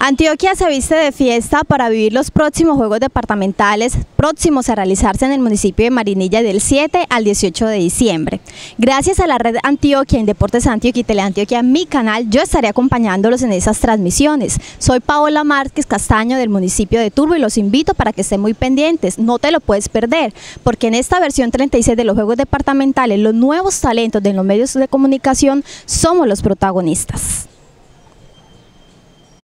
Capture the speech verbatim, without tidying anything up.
Antioquia se viste de fiesta para vivir los próximos Juegos Departamentales próximos a realizarse en el municipio de Marinilla del siete al dieciocho de diciembre. Gracias a la red Antioquia, en Deportes Antioquia y Teleantioquia, mi canal, yo estaré acompañándolos en esas transmisiones. Soy Paola Márquez Castaño del municipio de Turbo y los invito para que estén muy pendientes, no te lo puedes perder, porque en esta versión treinta y seis de los Juegos Departamentales, los nuevos talentos de los medios de comunicación somos los protagonistas.